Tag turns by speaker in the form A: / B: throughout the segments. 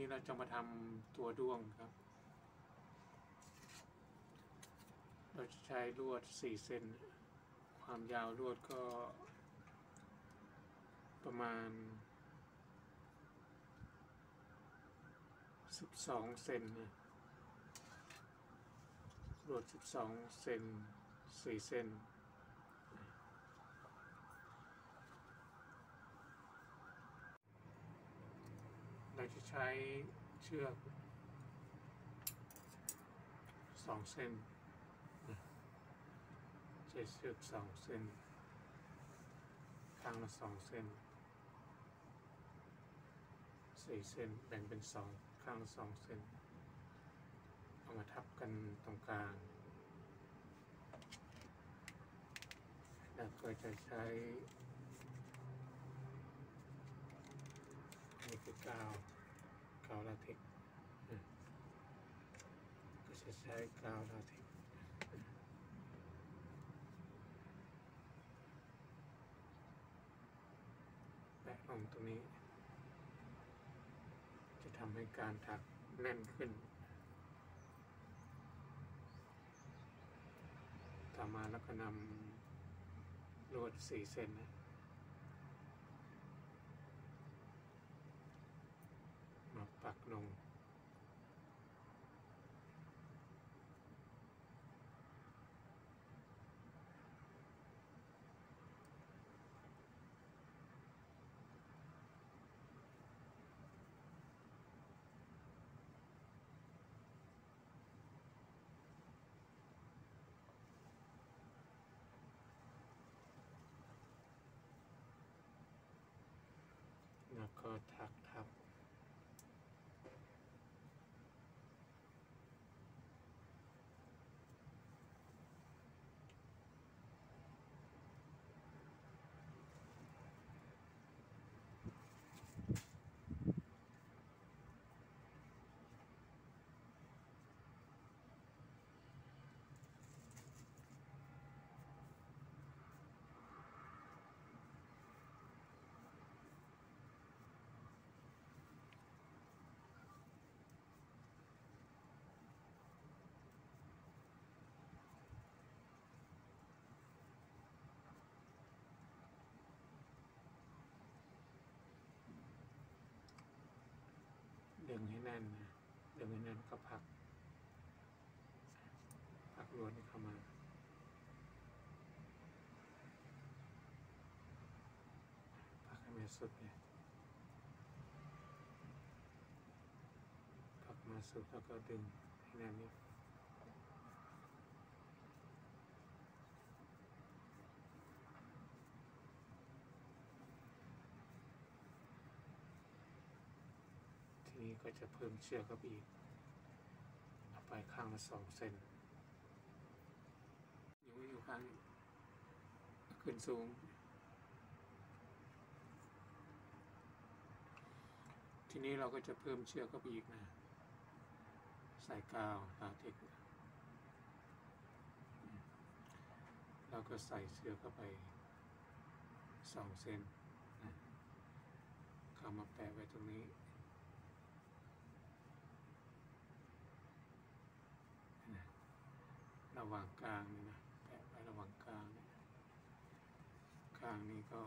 A: เราจะมาทำตัวด้วงครับเราจะใช้ลวด4 เซนความยาวลวดก็ประมาณ12 เซนนะลวด12 เซน4 เซนเราจะใช้เชือก2 เซนใช้เชือก2 เซนข้างละ2 เซน4 เซนแบ่งเป็น2ข้างละ2 เซนเอามาทับกันตรงกลางแล้วก็จะใช้นี่คือกาวลาเท็กซ์ก็จะใช้กาวลาเท็กซ์แปะลงตรงนี้จะทำให้การถักแน่นขึ้นต่อมาแล้วก็นำลวด4 เซนมาปักลงแล้วก็ถักทับดึงให้แน่นนะดึงให้แน่นก็พักลวดเข้ามาพักให้มันสุดเลยพักมาสุดแล้วก็ดึงให้แน่นนิดทีนี้ก็จะเพิ่มเชือกเข้าไปอีกเอาไปข้างละ2 เซนอยู่ข้างขึ้นสูงทีนี้เราก็จะเพิ่มเชือกเข้าไปอีกนะใส่กาวลาเท็กซ์แล้วก็ใส่เชือกเข้าไป2 เซนนะเข้ามาแปะไว้ตรงนี้ระหว่างกลางนี่นะแปะไว้ระหว่างกลางนี่กลางนี้ก็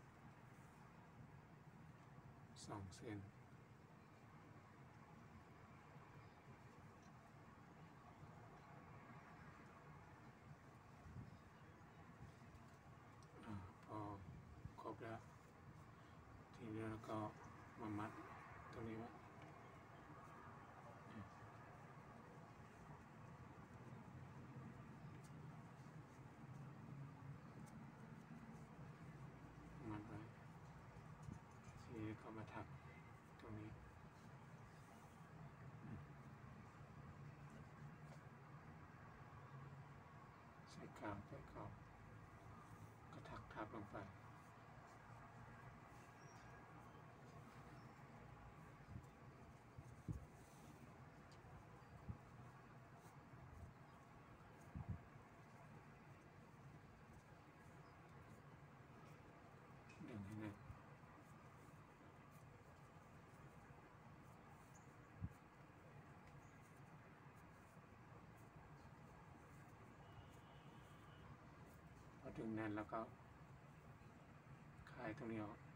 A: 2 เซนพอครบแล้วทีนี้เราก็มามัดตรงนี้ไว้มัดไว้ทีนี้ก็มาถักตรงนี้ใส่กาวแปะกาวก็ถักทับลงไปดึงให้แน่นงแน่นแล้วก็คลายตรงนี้ออก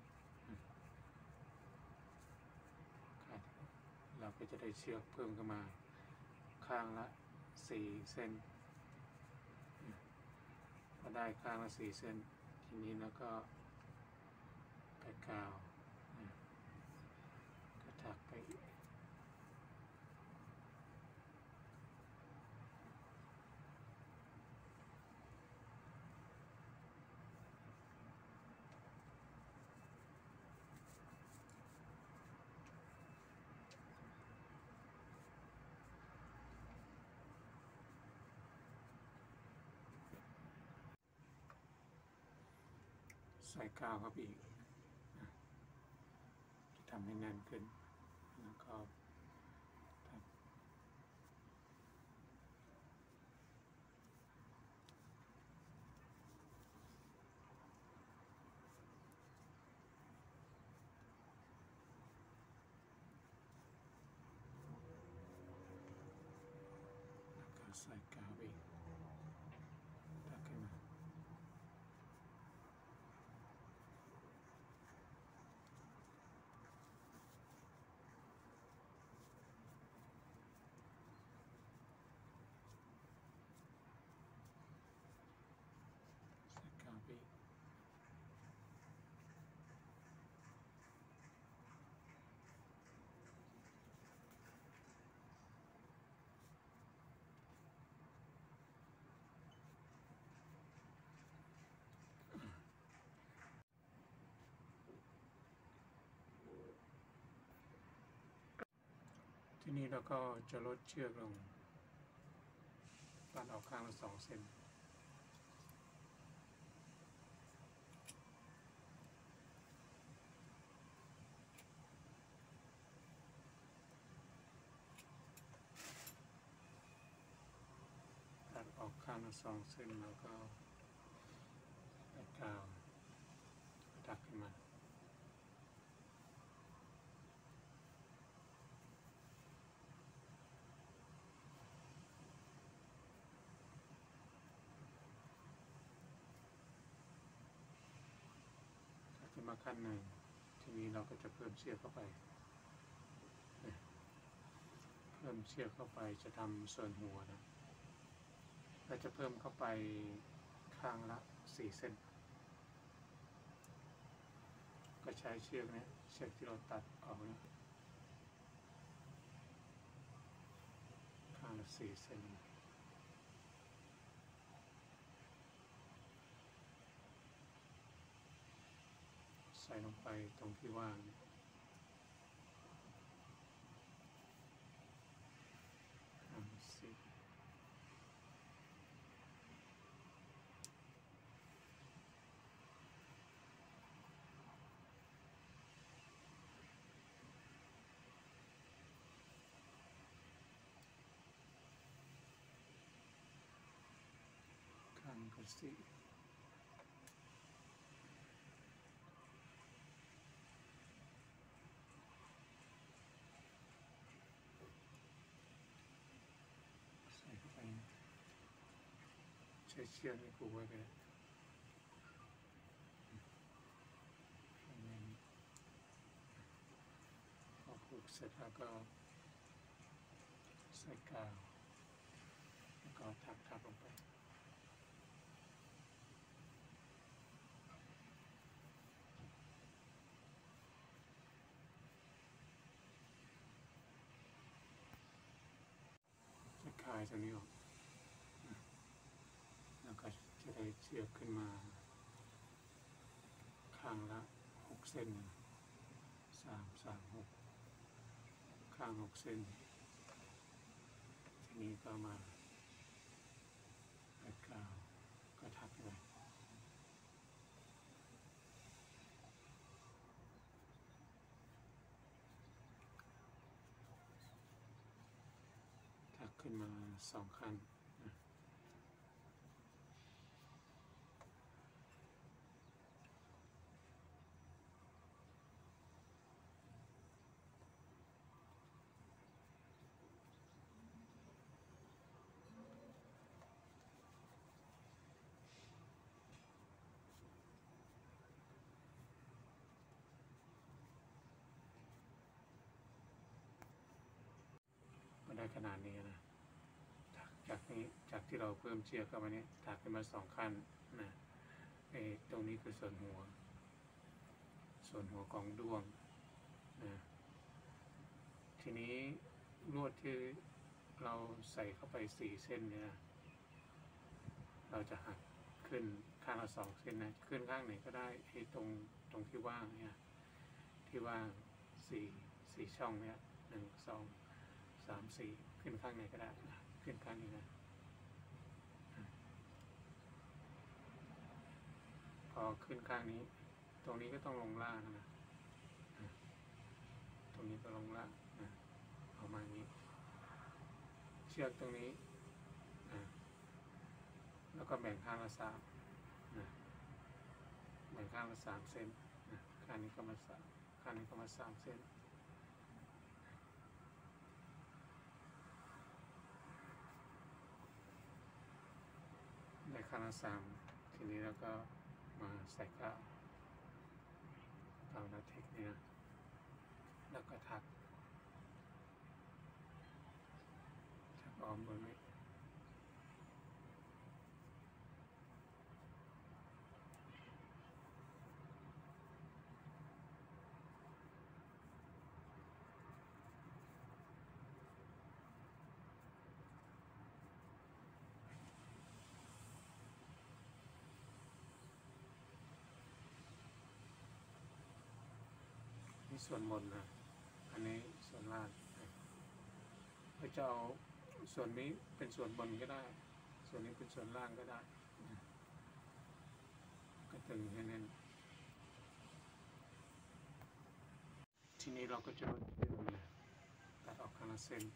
A: คลายเราก็จะได้เชือกเพิ่มขึ้นมาข้างละ4 เส้นพอได้ข้างละ4 เส้นทีนี้แล้วก็แปะกาวก็ถักไปใส่กาวเข้าไปอีกจะทำให้แน่นขึ้นแล้วก็ใส่กาวอีกตักขึ้นมาใส่กาวอีกทีนี้เราก็จะลดเชือกลงตัดออกข้างละ2 เส้นตัดออกข้างละ2 เส้นแล้วก็แปะกาวตักขึ้นมาขั้นหนึ่งทีนี้เราก็จะเพิ่มเชือกเข้าไปเพิ่มเชือกเข้าไปจะทำส่วนหัวนะเราจะเพิ่มเข้าไปข้างละ4 เส้นก็ใช้เชือกนี้เชือกที่เราตัดออกนะข้างละ4 เส้นใส่ลงไปตรงที่ว่างข้างละ4ข้างละ4ใส่เข้าไปใช้เชือกให้ผูกไว้ไปพอผูกเสร็จแล้วก็ใส่กาวแล้วก็ทับลงไปจะคลายตรงนี้ออกแล้วก็จะได้เชือกขึ้นมาข้างละ6 เส้น3 3 6ข้าง6 เส้นทีนี้ก็มาแปะกาวก็ทับไว้ทักขึ้นมา2 ขั้นขนาดนี้นะจากที่เราเพิ่มเชือกเข้ามาเนี่ยถักขึ้นมา2 ขั้นนะตรงนี้คือส่วนหัวของด้วงนะทีนี้ลวดที่เราใส่เข้าไป4 เส้นเนี่ยเราจะหักขึ้นข้างละ2 เส้นนะขึ้นข้างไหนก็ได้ตรงที่ว่างเนี่ยที่ว่าง4 ช่องเนี่ย1 2 3 4ขึ้นข้างไหนก็ได้นะขึ้นข้างนี้นะพอขึ้นข้างนี้ตรงนี้ก็ต้องลงล่างนะตรงนี้ก็ลงล่างนะเอามาอย่างนี้เชือกตรงนี้นะแล้วก็แบ่งข้างละ3นะแบ่งข้างละ3 เส้นนะข้างนี้ก็มา3ข้างนี้ก็มา3 เส้นได้ข้างละ3ทีนี้เราก็มาใส่กาวลาเทคเนี่ยแล้วก็ถักอ้อมบนนี้นี่ส่วนบนนะอันนี้ส่วนล่างเราจะเอาส่วนนี้เป็นส่วนบนก็ได้ส่วนนี้เป็นส่วนล่างก็ได้ก็ตึงให้แน่นทีนี้เราก็จะลดเชือกนะตัดออกข้างละเส้น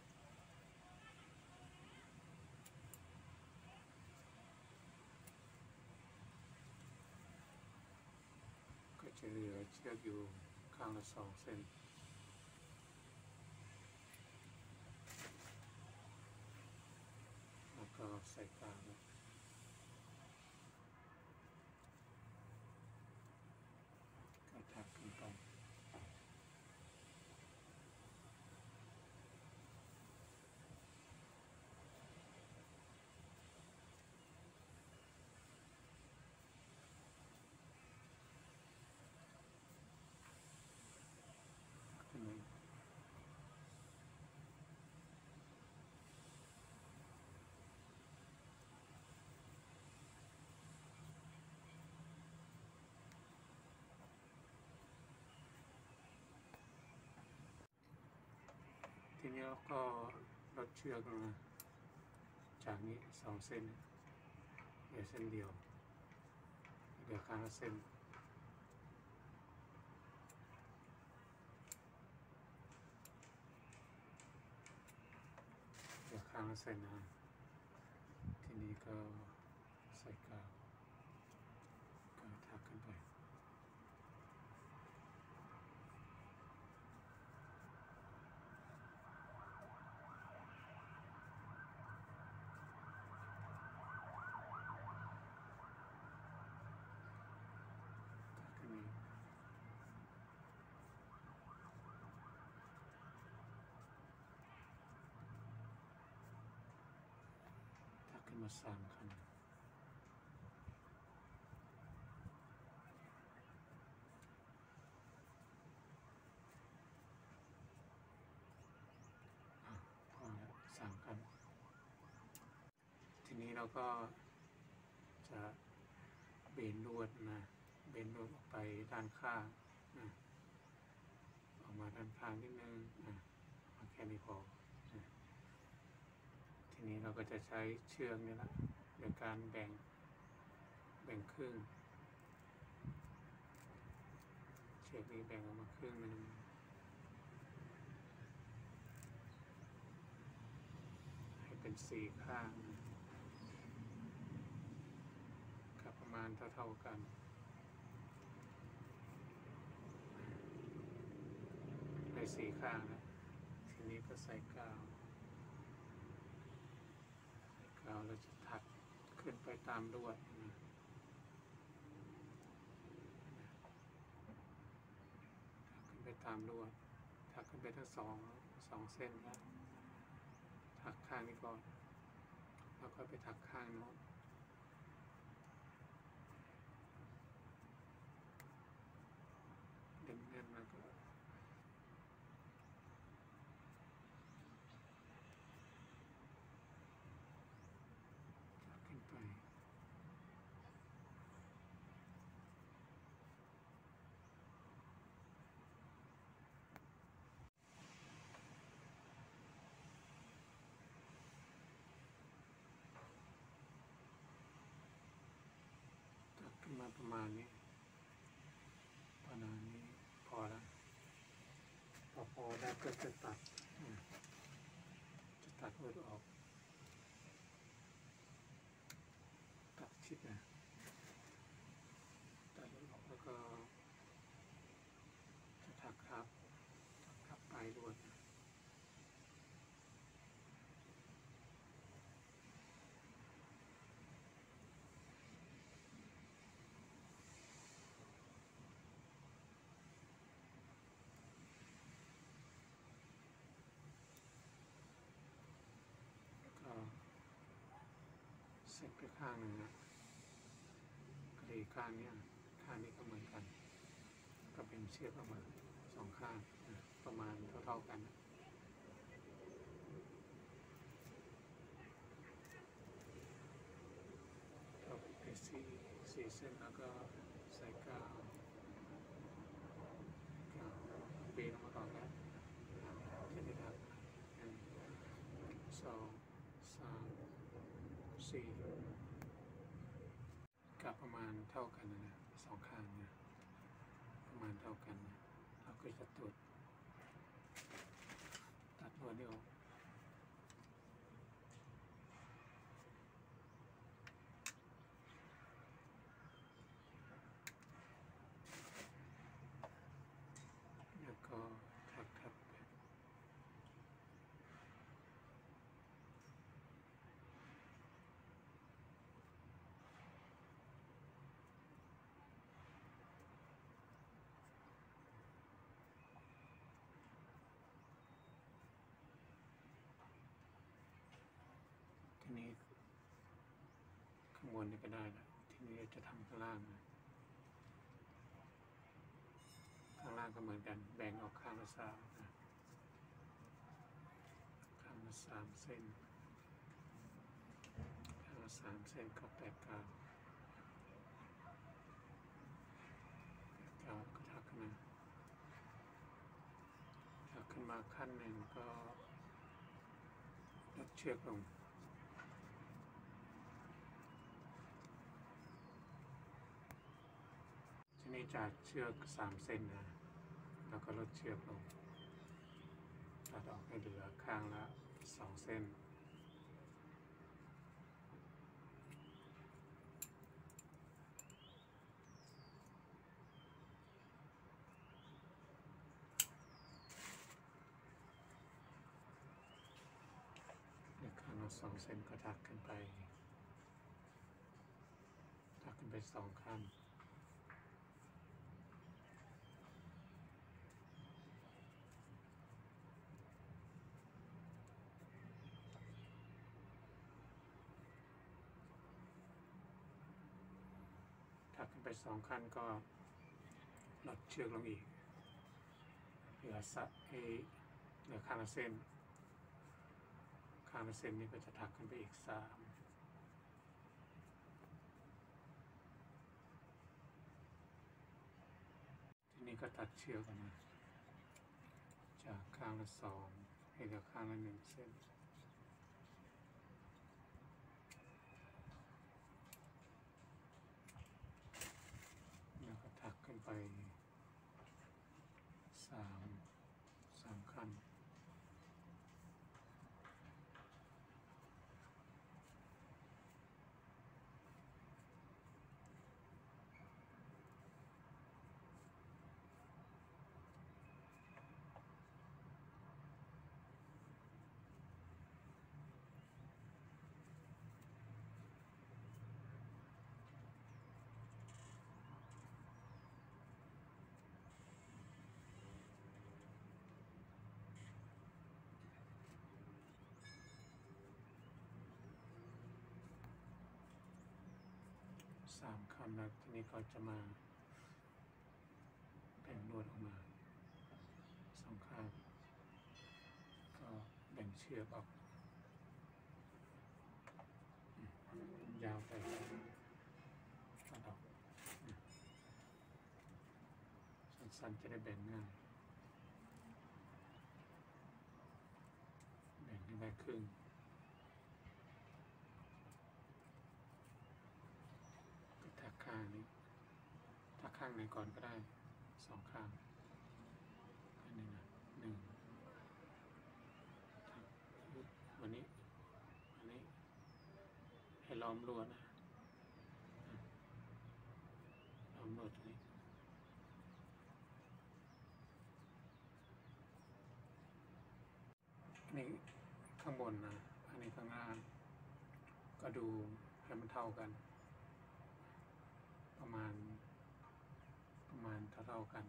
A: ก็จะเหลือเชือกอยู่ข้างละ2 เส้นแล้วก็ใส่กาวก็ถักขึ้นไปขึ้นไปทีนี้เราก็ลดเชือกลงนะจากนี้2 เส้นเหลือเส้นเดียวเหลือข้างละเส้นเหลือข้างละเส้นนะทีนี้ก็ใส่กาวก็ถักขึ้นไปขึ้นมา3 ขั้นพอแล้ว3 ขั้นทีนี้เราก็จะเบนลวดนะเบนลวดออกไปด้านข้างนะออกมาด้านข้างนิดนึงนะแค่นี้พอนะทีนี้เราก็จะใช้เชือกนี่แหละโดยการแบ่งครึ่งเชือกนี้แบ่งออกมาครึ่งนึงให้เป็น4 ข้างกับประมาณเท่ากันใน4 ข้างนะทีนี้ก็ใส่กาวเราจะถักขึ้นไปตามลวดนะถักขึ้นไปตามลวดถักขึ้นไปทั้งสองเส้นนะถักข้างนี้ก่อนแล้วก็ไปถักข้างโน้นดึงแน่นแล้วก็ถักขึ้นไปถักขึ้นมาประมาณนี้พอแล้วพอได้ก็จะตัดรูดออกตัดชิดนะตัดรูดออกแล้วก็จะถักทับปลายลวดก็เสร็จไปข้างหนึ่งนะกระดีข้างนี้ก็เหมือนกันก็เป็นเชือกประมาณ2 ข้างประมาณเท่ากันก็ไป4 เส้นแล้วก็ใส่กาวเบนออกมาก่อนแล้วจะได้ทัก1 2 3 4กับประมาณเท่ากันนะ2 ข้างเนี่ยประมาณเท่ากันเราก็จะตัดลวดนี้ออกแล้วก็ทับไปทีนี้ข้างบนนี่ก็ได้แล้วทีนี้จะทำข้างล่างนะข้างล่างก็เหมือนกันแบ่งออกข้างละ3นะข้างละ3 เส้นข้างละ3 เส้นก็แตกกาวก็ถักขึ้นมาขั้นหนึ่งก็ลดเชือกลงทีนี้จากเชือก3 เส้นนะแล้วก็ลดเชือกลงตัดออกให้เหลือข้างละ2 เส้นข้างละ2 เส้นก็ถักขึ้นไป2 ขั้นถักขึ้นไป2 ขั้นก็ลดเชือกลงอีกเหลือข้างละเส้นนี้ก็จะถักขึ้นไปอีก3ทีนี้ก็ตัดเชือกกันนะจากข้างละ2ให้เหลือข้างละ1 เส้นแล้วก็ถักขึ้นไป3 ขั้น 3 ขั้นแล้วทีนี้ก็จะมาแบ่งลวดออกมา2 ข้างก็แบ่งเชือกออกยาวไปตัดออกสั้นๆจะได้แบ่งง่ายแบ่งให้ได้ครึ่งก็ถักข้างนี้ถักข้างไหนก่อนก็ได้2 ข้างอันนี้นะ1วันนี้ให้ล้อมลวดนะล้อมลวดตรงนี้อันนี้ข้างบนนะอันนี้ข้างล่างก็ดูให้มันเท่ากันประมาณเท่ากัน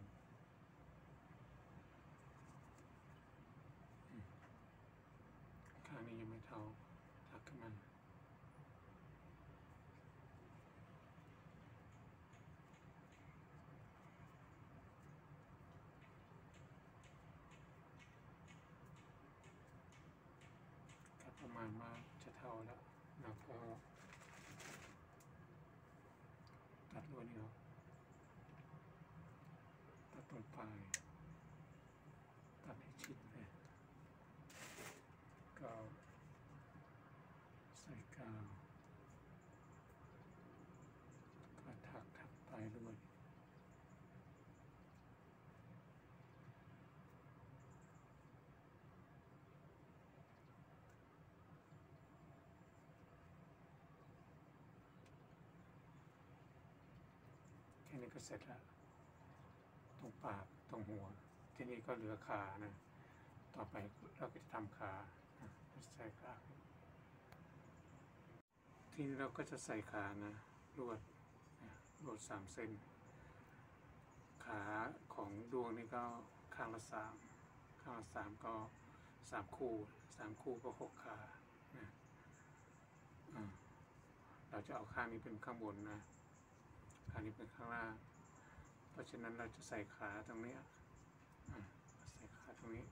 A: ข้างนี้ยังไม่เท่าถักขึ้นมาประมาณว่าจะเท่าแล้วเราก็ตัดลวดนี้ออกตัดตรงปลายตัดให้ชิดเลยก็ใส่กาวก็ถักปลายลวดแค่นี้ก็เสร็จแล้วตรงปากตรงหัวทีนี้ก็เหลือขานะต่อไปเราก็จะทำขาใส่ขาทีนี้เราก็จะใส่ขานะลวด3 เส้นขาของดวงนี่ก็ข้างละ3ก็3 คู่ก็6 ขานะเราจะเอาข้างนี้เป็นข้างบนนะข้างนี้เป็นข้างล่างเพราะฉะนั้นเราจะใส่ขาตรงนี้ใส่ขาตรงนี้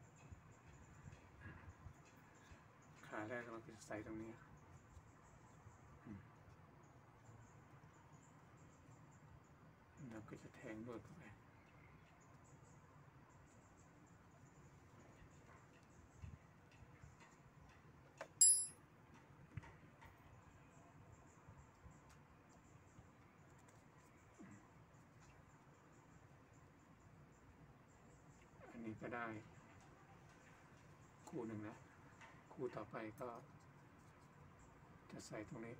A: ขาแรกเราจะใส่ตรงนี้เราก็จะแทงลวดเข้าไปอันนี้ก็ได้คู่หนึ่งนะคู่ต่อไปก็จะใส่ตรงนี้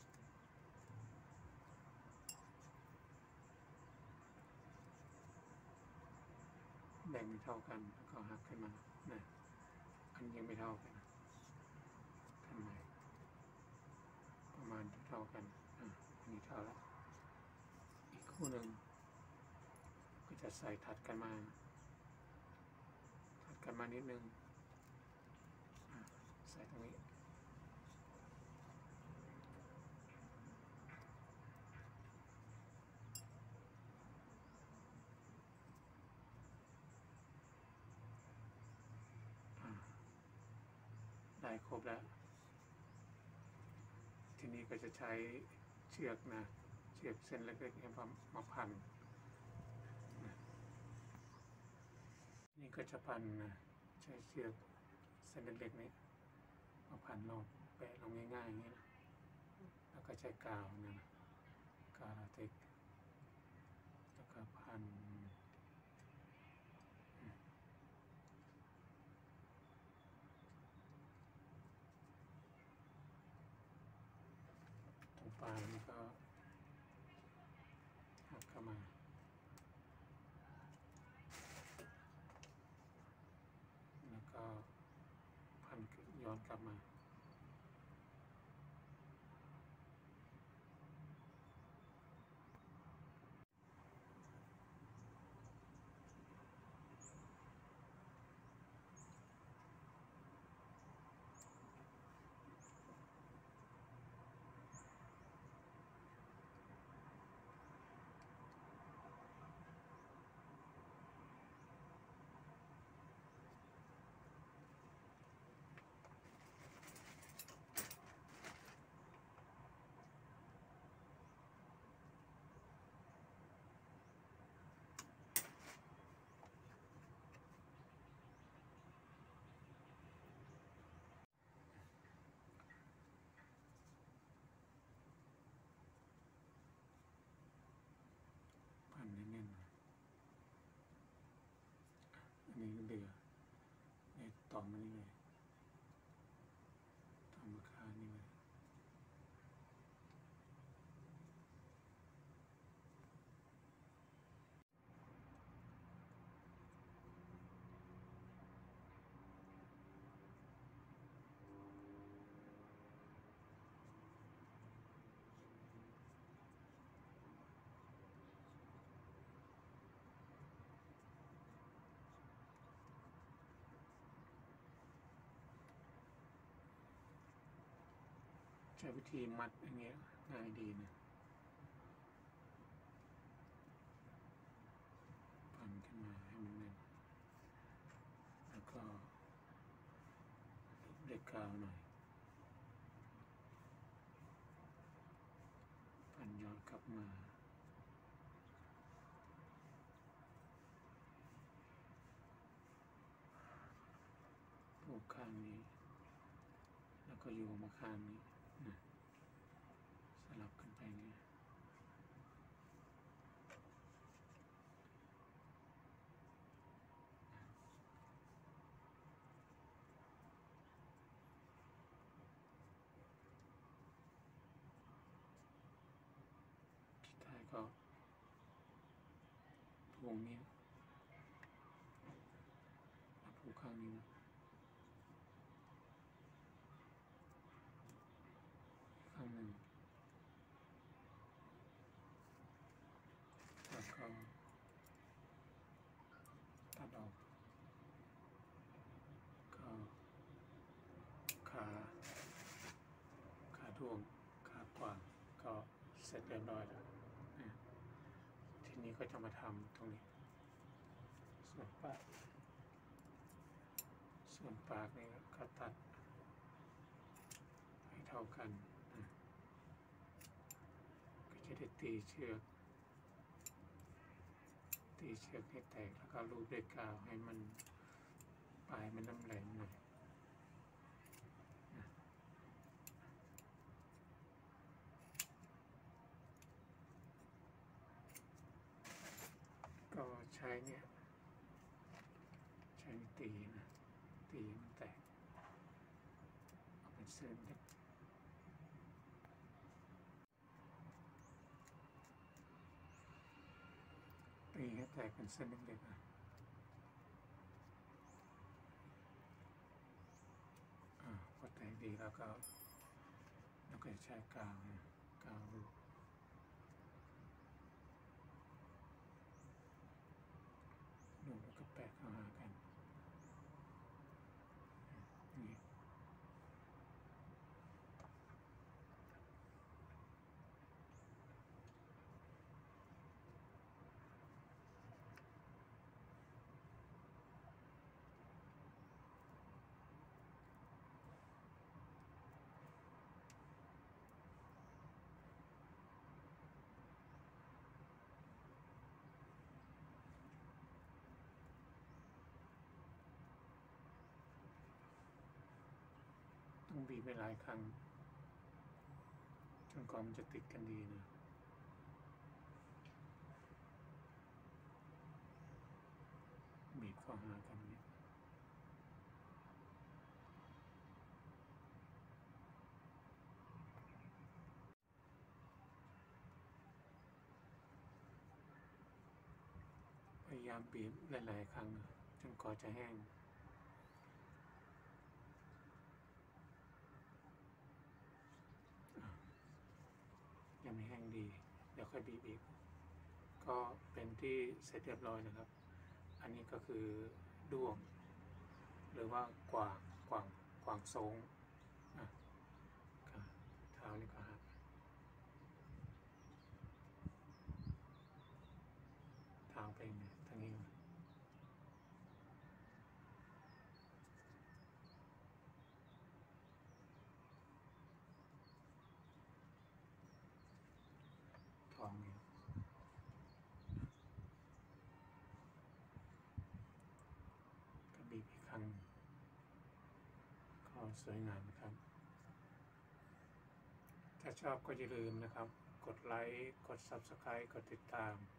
A: แบ่งไม่เท่ากันแล้วก็หักขึ้นมานะอันยังไม่เท่ากันกันใหม่ประมาณเท่ากันอันนี้เท่าแล้วอีกคู่หนึ่งก็จะใส่ถัดกันมานิดนึงใส่ตรงนี้ได้ครบแล้วทีนี้ก็จะใช้เชือกนะเชือกเส้นเล็กๆมาพันนี่ก็จะพันนะใช้เชือกเส้นเล็กๆนี้มาพันลงแปะลงง่ายๆอย่างนี้นะแล้วก็ใช้กาวนะกาวลาเท็กซ์แล้วก็พันตรงปลายนี่ก็หักเข้ามาแล้วก็พันย้อนกลับมาวิธีมัดอย่างเงี้ยง่ายดีนะพันขึ้นมาให้มันแน่นแล้วก็ลูบด้วยกาวหน่อยพันย้อนกลับมาผูกข้างนี้แล้วก็โยงมาข้างนี้นะสลับกันไปเนี่ยสุดท้ายก็ผูกนี้ผูกข้างนี้นะข้างหนึ่งแล้วก็ตัดออกก็ขาท่วงขากว้างก็เสร็จเรียบร้อยแล้วทีนี้ก็จะมาทำตรงนี้ส่วนปากนี่ก็ตัดให้เท่ากันก็จะได้ตีเชือกให้แตกแล้วก็ลูบด้วยกาวให้มันปลายมันน้ำแหลมหน่อยก็ใช้ตีนะตีมันแตกเอาเป็นเส้นเล็กตีให้แตกเป็นเส้นเล็กๆนะพอแตกดีแล้วก็ใช้กาวลูบแล้วก็แปะเข้าหากันนี่ต้องบีบไปหลายครั้งจนกว่ามันจะติดกันดีนะบีบเข้าหากันเนี่ยพยายามบีบหลายๆครั้งจนกว่าจะแห้งยังไม่แห้งดีเดี๋ยวค่อยบีบอีกก็เป็นที่เสร็จเรียบร้อยนะครับอันนี้ก็คือด้วงหรือว่ากวางทรงเท้านี่ก็หักทางไปทางนี้ท้องนี่ก็บีบอีกครั้งก็สวยงามนะครับถ้าชอบก็อย่าลืมนะครับกดไลค์กด Subscribe กดติดตาม